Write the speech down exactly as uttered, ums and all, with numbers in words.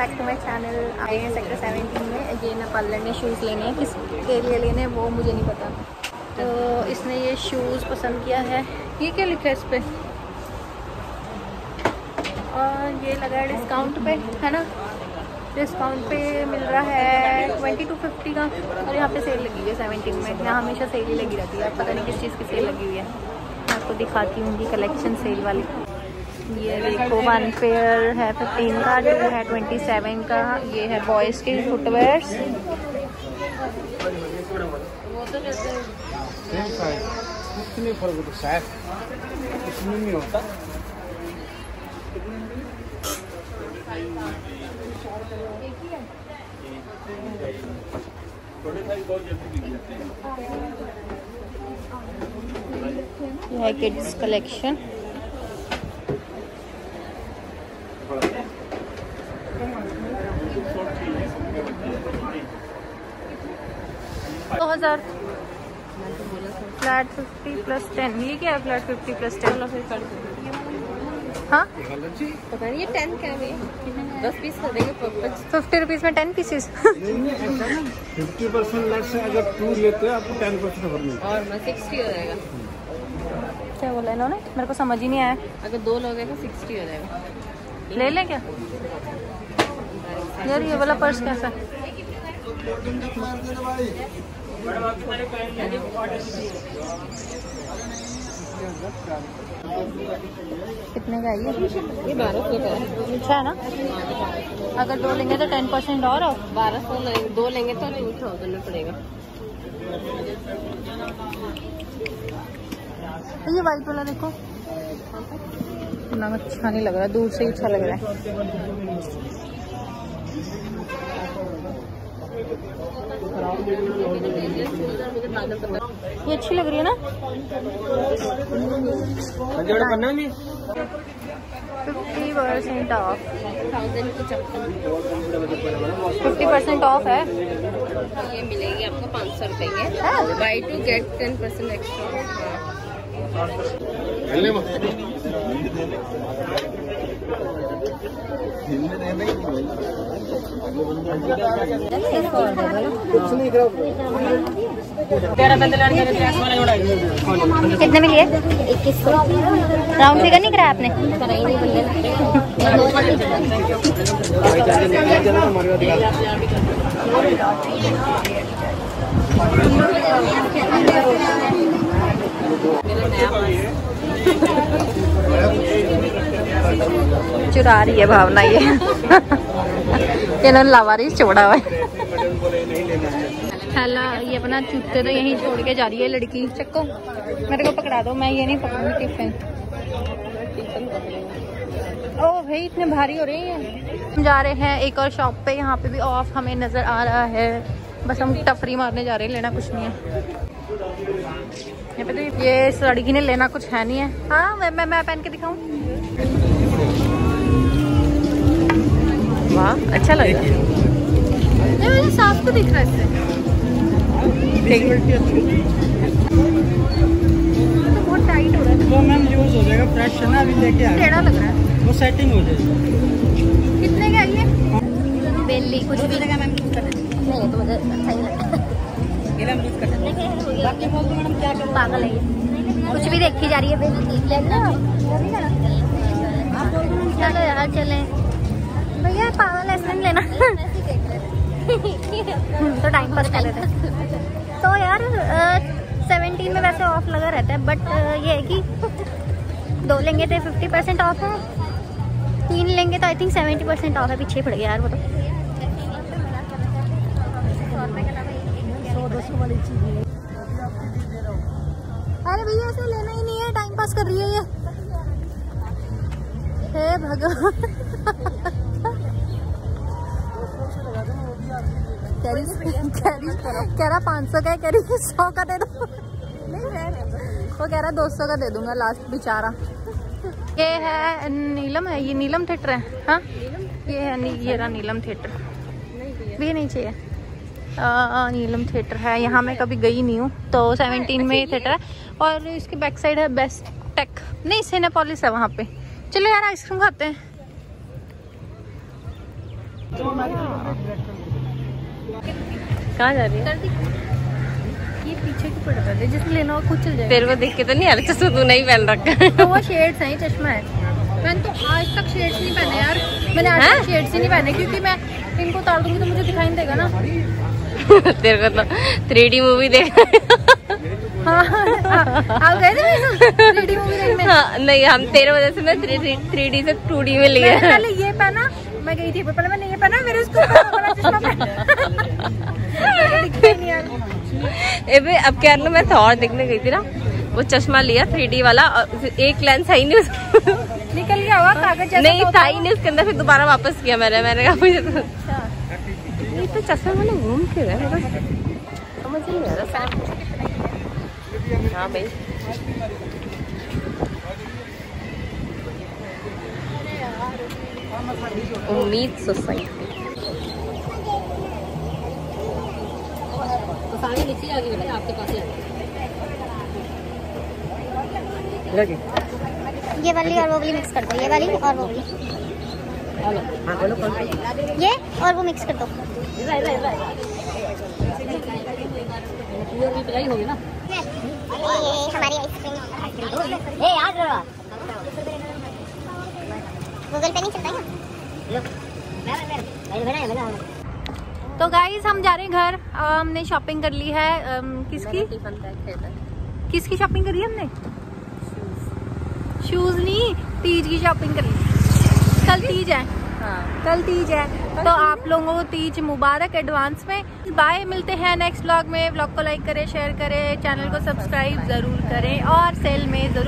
Back to my channel. आए हैं sector seventeen में। ये ना पार्लर ने शूज़ लेने हैं, किसके लिए लेने हैं वो मुझे नहीं पता। तो इसने ये शूज़ पसंद किया है। ये क्या लिखा है इस पर? और ये लगा है डिस्काउंट पे, है ना। डिस्काउंट पे मिल रहा है ट्वेंटी टू फिफ्टी का। और यहाँ पे सेल लगी हुई है सेवेंटीन में। यहाँ हमेशा सेल ही लगी रहती है, पता नहीं किस चीज़ की सेल लगी हुई है। मैं आपको दिखाती हूँ उनकी कलेक्शन सेल वाली। ये देखो वन पेयर है फिफ्टीन का, जो है ट्वेंटी सेवन का। ये है बॉयज़ के फुटवेयर्स। ये है किड्स कलेक्शन। दो हजार फ्लैट फिफ्टी प्लस टेन। ये क्या है फ्लैट फिफ्टी प्लस टेन? हाँ पता नहीं ये टेन क्या है, दस पीस कर देंगे फिफ्टी रुपीज़ में ten pieces. Fifty percent less से अगर टू लेते हैं आपको टेन परसेंट ऑफर मिलेगा और सिक्सटी हो जाएगा। क्या बोला इन्होंने? मेरे को समझ ही नहीं आया। अगर दो लोग हैं तो सिक्सटी हो जाएगा। ले लें क्या यार? ये वाला पर्स कैसा है? कितने का है ये? ये बारह सौ का है। अच्छा है ना। अगर दो लेंगे तो टेन परसेंट और ऑफ। बारह सौ दो लेंगे तो टू थाउजेंड में पड़ेगा। ये वाइट वाला देखो ना, अच्छा नहीं लग रहा, दूर से ही अच्छा लग रहा है। ये अच्छी लग रही है ना। Fifty percent off. Fifty percent off है। ये मिलेगी आपको पाँच सौ रुपए के। Buy two get ten percent extra. कितने में लिए? इक्कीस सौ। राउंड फिगर नहीं कराया आपने? चुरा रही है भावना ये। इन्होंने लावारिस छोड़ा हुआ है। हेला ये अपना जूते तो यहीं छोड़ के जा रही है लड़की। चक्को मेरे को पकड़ा दो, मैं ये नहीं पकड़ूंगी टिफिन। ओ भाई इतने भारी हो रहे हैं। हम जा रहे हैं एक और शॉप पे, यहाँ पे भी ऑफ हमें नजर आ रहा है। बस हम टफरी मारने जा रहे हैं, लेना कुछ नहीं है। ये पे तो ये इस लड़की ने लेना कुछ है नहीं है। हाँ मैं मैं, मैं पहन के दिखाऊं? वाह अच्छा लग रहा है। मुझे साफ तो दिख रहा है इससे। तो बहुत टाइट हो रहा है। वो मैम यूज हो जाएगा, फ्रेश है ना, अभी लेके आए। टेढ़ा लग रहा है। वो सेटिंग हो जाएगी। कितने का ये? बेली कुछ भी लगा मैम यूज कर नहीं तो मुझे अच्छा ही लगता है। यूज कर बाकी बोल दो मैडम क्या करूं? पागल है ये, कुछ भी देखी जा रही है। चलो यार चले भैया, पागल ऐसे नहीं लेना। तो टाइम पास कर रहे थे। तो यार सेवेंटीन में वैसे ऑफ लगा रहता है, बट ये है कि दो लेंगे तो फिफ्टी परसेंट ऑफ है, तीन लेंगे तो I think seventy percent off है। पीछे पड़ गया यार वो तो। अरे भैया ऐसे लेना ही नहीं है, टाइम पास कर रही है ये। हे भगवान। कह रहा पाँच सौ का, कह रही सौ का दे दो। वो कह रहा दो सौ का दे दूंगा लास्ट बेचारा। ये है नीलम है, ये नीलम थिएटर है। हाँ ये है नी, ये रहा नीलम थिएटर। भी नहीं चाहिए। आ, नीलम थिएटर है, यहाँ मैं कभी गई नहीं हूँ। तो सेवेंटीन में थिएटर है और इसकी बैक साइड है बेस्ट टेक, नहीं सिनेपोलिस है वहाँ पे। चलो यार आइसक्रीम खाते हैं। कहाँ जा रही है? ये पीछे की पड़ रहा है, जिसमें लेना हो खुद चल जाएगा। तेरे को देख के तो नहीं आ रहा चश्मा तू नहीं पहन रखा। तो वो शेड्स हैं, चश्मा है। मैंने तो आज तक शेड्स नहीं पहने यार, मैंने आज तक शेड्स ही नहीं पहने, क्योंकि मैं इनको उतार दूंगी तो मुझे दिखाई नहीं देगा ना। तेरे को तो थ्री डी मूवी देख। हाँ, आप गए थे थ्री डी मूवी देखने? हाँ, नहीं हम तेरे वजह से मैं थ्री डी से टू डी में लिया। मैंने पहले ये पहना, मैं गई थी पहले मैंने ये पहना, मेरे उसको चश्मा पहना। ए बे, अब क्या ना, मैं थॉर देखने गई थी ना, वो चश्मा लिया थ्री डी वाला और एक लेंस है ही नहीं निकल गया होगा कागज नहीं था ही नहीं उसके अंदर, फिर दोबारा वापस किया मैंने मैंने कहा मुझे तो ये तो चश्मा मैंने घूम के रहा है, समझ नहीं आ रहा। हाँ भाई उम्मीद सोसाइटी तो सारे नीचे आ गए आपके पास लगे। ये वाली और वो वाली मिक्स कर दो, ये वाली और वो वाली, ये और वो मिक्स कर दो। होगी ना ये हमारी आइसक्रीम। गूगल पे नहीं चलता है। तो गाइस हम जा रहे हैं घर, हमने शॉपिंग कर ली है। किसकी किसकी शॉपिंग करी हमने? शूज नहीं, तीज की शॉपिंग करी। कल तीज है। हाँ। कल तीज है, तो आप लोगों को तीज मुबारक एडवांस में। बाय, मिलते हैं नेक्स्ट व्लॉग में। व्लॉग को लाइक करें, शेयर करें, चैनल को सब्सक्राइब जरूर करें और सेल में जरूर